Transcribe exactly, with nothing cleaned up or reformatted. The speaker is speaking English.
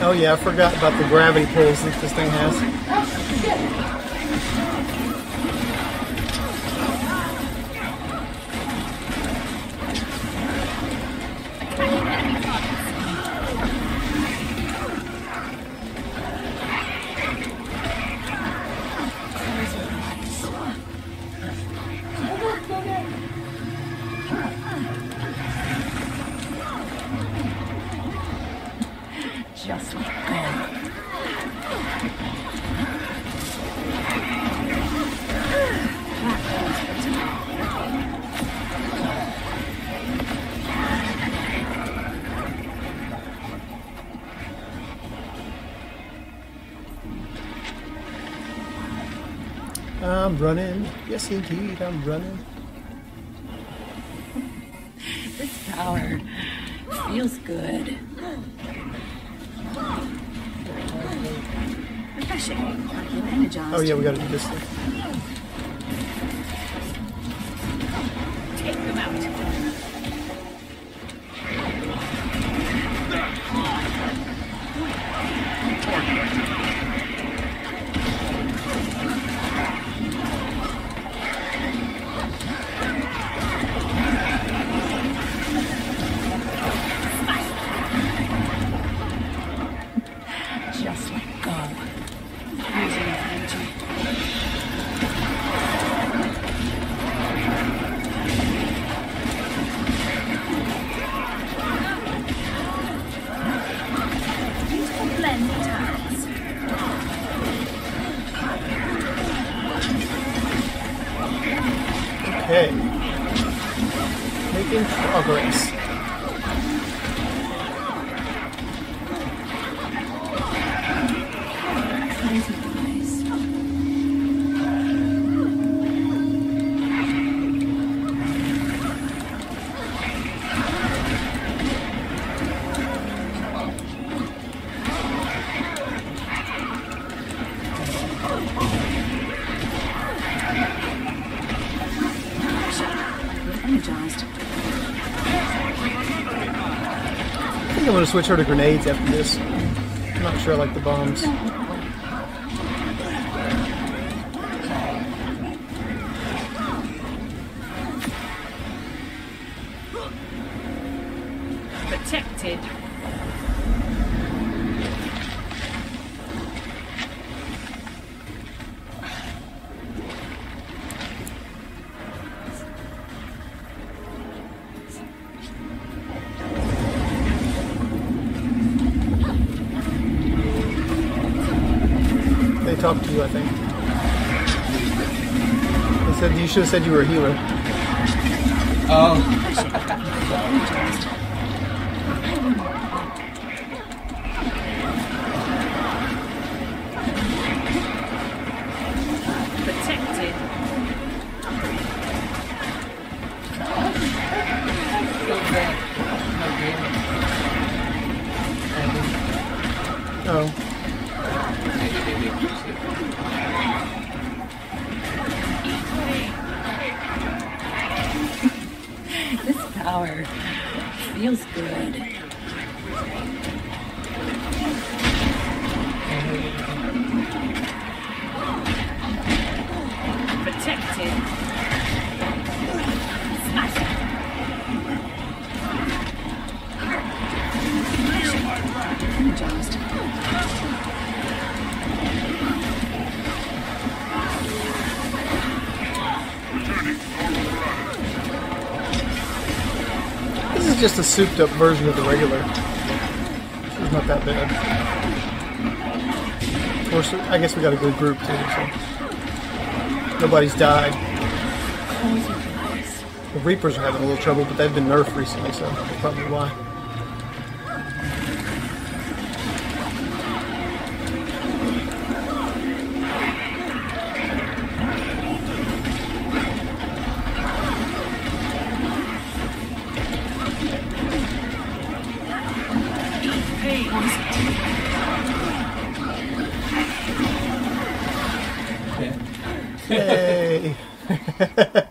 Oh yeah, I forgot about the gravity pulls that this thing has. Just like that. I'm running. Yes, indeed, I'm running. This power feels good. Refreshing. I feel energized. Oh yeah, we gotta do this thing. Take them out. Just let go. Using energy. Beautiful blend of times. Okay. Making progress. Energized. I think I'm gonna switch her to grenades after this. I'm not sure I like the bombs. Protected. They talked to you, I think. They said you should have said you were a healer. Oh. Protected. Oh. This power feels good. Protected. Smash it. Energized. This is just a souped up version of the regular. It's not that bad. Of course, I guess we got a good group too, so nobody's died. The Reapers are having a little trouble, but they've been nerfed recently, so that's probably why. Yay!